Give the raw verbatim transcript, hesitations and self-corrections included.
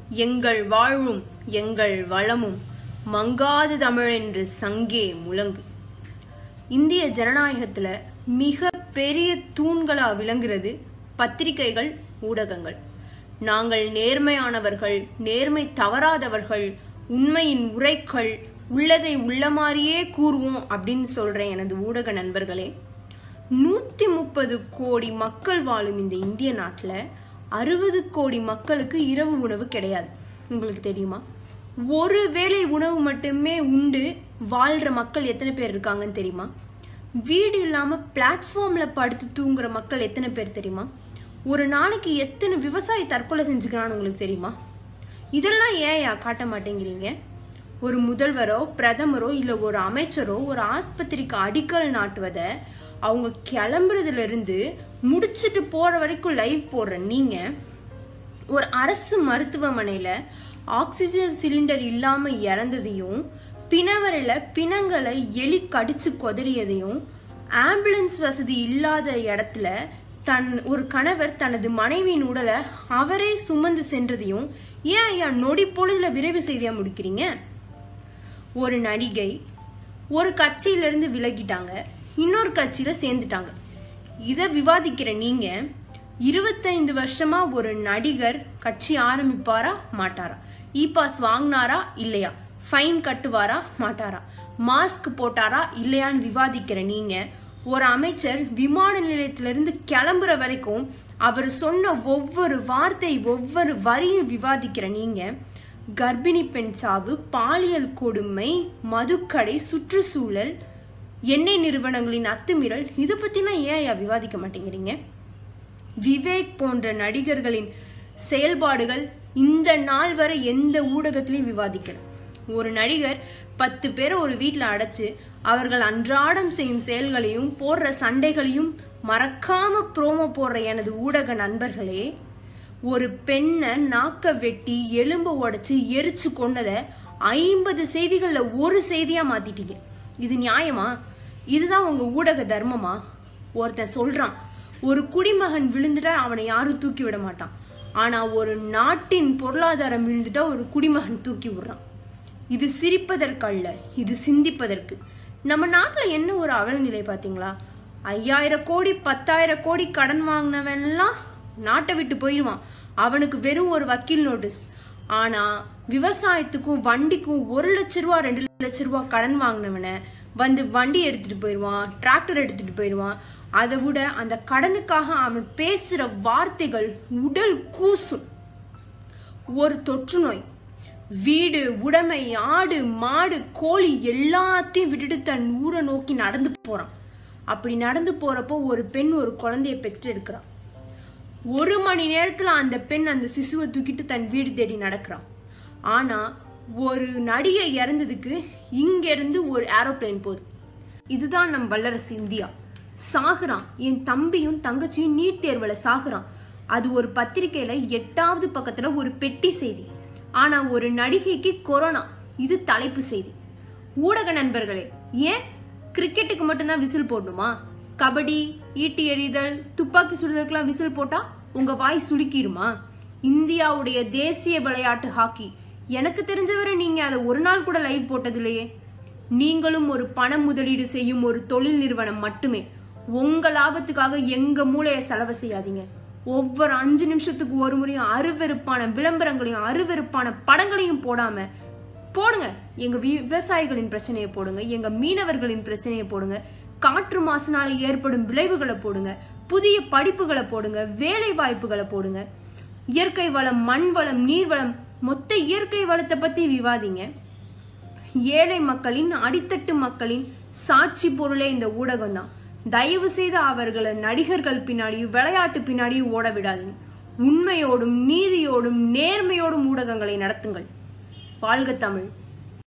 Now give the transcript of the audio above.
எங்கள் வாழ்வும் எங்கள் வளமும் மங்காது தமிழ் என்று சங்கே முழங்கு. இந்திய ஜனநாயகத்துல மிக பெரிய தூண்களா விளங்குறது பத்திரிகைகள், ஊடகங்கள். நாங்கள் நேர்மையானவர்கள், நேர்மை தவறாதவர்கள், உண்மையின் உரைக்கள், உள்ளதை உள்ள மாதிரியே கூறுவோம் அப்படின்னு சொல்றேன் எனது ஊடக நண்பர்களே. நூத்தி முப்பது கோடி மக்கள் வாழும் இந்த இந்திய நாட்டுல அறுபது கோடி மக்களுக்கு இரவு உணவு கிடையாது. உங்களுக்கு தெரியுமா? ஒரு வேளை உணவு மட்டுமே உண்டு வாழ்ற மக்கள் எத்தனை பேர் இருக்காங்கன்னு தெரியுமா? வீடு இல்லாம பிளாட்ஃபார்ம்ல படுத்து தூங்குற மக்கள் எத்தனை பேர் தெரியுமா? ஒரு நாளைக்கு எத்தனை விவசாயி தற்கொலை செஞ்சுக்கிறான்னு உங்களுக்கு தெரியுமா? இதெல்லாம் ஏயா காட்ட மாட்டேங்கிறீங்க? ஒரு முதல்வரோ பிரதமரோ இல்ல ஒரு அமைச்சரோ ஒரு ஆஸ்பத்திரிக்கு அடிக்கல் நாட்டுவதை அவங்க கிளம்புறதுல இருந்து முடிச்சுட்டு போற வரைக்கும் லைவ் போடுற நீங்க, ஒரு அரசு மருத்துவமனையில ஆக்சிஜன் சிலிண்டர் இல்லாம இறந்ததையும், பிணவரையில பிணங்களை எலி கடிச்சு கொதறியதையும், ஆம்புலன்ஸ் வசதி இல்லாத இடத்துல தன் ஒரு கணவர் தனது மனைவியின் உடலை அவரே சுமந்து சென்றதையும் ஏன் ஐயா நொடி பொழுதுல விரைவு செய்தியா முடிக்கிறீங்க? ஒரு நடிகை ஒரு கட்சியிலிருந்து விலகிட்டாங்க, இன்னொரு கட்சியில சேர்ந்துட்டாங்க. இத விவாதிக்கிற நீங்க இருபத்தைந்து வருஷமா ஒரு நடிகர் கட்சி ஆரம்பிப்பாரா மாட்டாரா, இ பாஸ் வாங்கினாரா இல்லையா, ஃபைன் கட்டுவாரா மாட்டாரா, மாஸ்க் போட்டாரா இல்லையான்னு விவாதிக்கிற நீங்க, ஒரு அமைச்சர் விமான நிலையத்திலிருந்து கிளம்புற வரைக்கும் அவர் சொன்ன ஒவ்வொரு வார்த்தை ஒவ்வொரு வரியும் விவாதிக்கிற நீங்க, கர்ப்பிணி பெண் சாவு, பாலியல் கொடுமை, மதுக்கடை, சுற்றுச்சூழல், எண்ணெய் நிறுவனங்களின் அத்துமீறல், இதை பத்திலாம் ஏன் விவாதிக்க மாட்டேங்கிறீங்க? விவேக் போன்ற நடிகர்களின் செயல்பாடுகள் இந்த நாள் வரை எந்த ஊடகத்திலையும் விவாதிக்கல. ஒரு நடிகர் பத்து பேரை ஒரு வீட்டுல அடைச்சு அவர்கள் அன்றாடம் செய்யும் செயல்களையும் போடுற சண்டைகளையும் மறக்காம ப்ரோமோ போடுற எனது ஊடக நண்பர்களே, ஒரு பெண்ணை நாக்க வெட்டி எலும்பு உடைச்சு எரிச்சு கொண்டதை ஐம்பது செய்திகள்ல ஒரு செய்தியா மாத்திட்டீங்க. இது நியாயமா? இதுதான் உங்க ஊடக தர்மமா? ஒருத்தன் சொல்றான், ஒரு குடிமகன் விழுந்துட்டா அவனை யாரும் தூக்கி விட மாட்டான், ஆனா ஒரு நாட்டின் பொருளாதாரம் விழுந்துட்டா ஒரு குடிமகன் தூக்கி விடுறான். இது சிரிப்பதற்கு அல்ல, இது சிந்திப்பதற்கு. நம்ம நாட்டுல என்ன ஒரு அவல நிலை பாத்தீங்களா? ஐயாயிரம் கோடி பத்தாயிரம் கோடி கடன் வாங்கினவன் எல்லாம் நாட்டை விட்டு போயிடுவான், அவனுக்கு வெறும் ஒரு வக்கீல் நோட்டீஸ். ஆனா விவசாயத்துக்கும் வண்டிக்கும் ஒரு லட்ச ரூபா ரெண்டு லட்ச ரூபா கடன் வாங்கினவனை வந்து வண்டி எடுத்துட்டு போயிடுவான், டிராக்டர் எடுத்துட்டு போயிடுவான். அதை விட அந்த கடனுக்காக அவன் பேசுற வார்த்தைகள் உடல் கூசும். ஒரு தொற்று நோய் வீடு, உடைமை, ஆடு, மாடு, கோழி எல்லாத்தையும் விட்டுட்டு தன் ஊரை நோக்கி நடந்து போறான். அப்படி நடந்து போறப்போ ஒரு பெண் ஒரு குழந்தைய பெற்று எடுக்கிறான். ஒரு மணி நேரத்துல அந்த பெண் அந்த சிசுவை தூக்கிட்டு தன் வீடு தேடி நடக்கிறான். ஆனா ஒரு நடிகை இறந்ததுக்கு இங்க இருந்து ஒரு ஏரோப்ளேன் போகுது. இதுதான் நம் வல்லரசு இந்தியா. சாகுறான், என் தம்பியும் தங்கச்சியும் நீட் தேர்வுல சாகுறான். அது ஒரு பத்திரிகையில எட்டாவது பக்கத்துல ஒரு பெட்டி செய்தி. ஆனா ஒரு நடிகைக்கு கொரோனா, இது தலைப்பு செய்தி. ஊடக நண்பர்களே, ஏன் கிரிக்கெட்டுக்கு மட்டும்தான் விசில் போடணுமா? கபடி, ஈட்டி எறிதல், துப்பாக்கி சுடுதலுக்குலாம் விசில் போட்டா உங்க வாய் சுடுக்கிருமா? இந்தியாவுடைய தேசிய விளையாட்டு ஹாக்கி, எனக்கு தெரிஞ்சவரை நீங்க அதை ஒரு நாள் கூட லைவ் போட்டது இல்லையே. நீங்களும் ஒரு பண முதலீடு செய்யும் ஒரு தொழில் நிறுவனம் மட்டுமே. உங்க லாபத்துக்காக எங்க மூளையை செலவு செய்யாதீங்க. ஒவ்வொரு அஞ்சு நிமிஷத்துக்கு ஒரு முறையும் அருவெருப்பான விளம்பரங்களையும் அருவெருப்பான படங்களையும் போடாம போடுங்க. எங்க விவசாயிகளின் பிரச்சனையை போடுங்க, எங்க மீனவர்களின் பிரச்சனையை போடுங்க, காற்று மாசுனால ஏற்படும் விளைவுகளை போடுங்க, புதிய படிப்புகளை போடுங்க, வேலை வாய்ப்புகளை போடுங்க, இயற்கை வளம், மண் வளம், நீர் வளம், மொத்த இயற்கை வளத்தை பத்தி விவாதிங்க. ஏழை மக்களின், அடித்தட்டு மக்களின் சாட்சி பொருளே இந்த ஊடகம் தான். தயவு செய்து அவர்களை நடிகர்கள் பின்னாடியும் விளையாட்டு பின்னாடியும் ஓட விடாதீங்க. உண்மையோடும் நீதியோடும் நேர்மையோடும் ஊடகங்களை நடத்துங்கள். வாழ்க தமிழ்.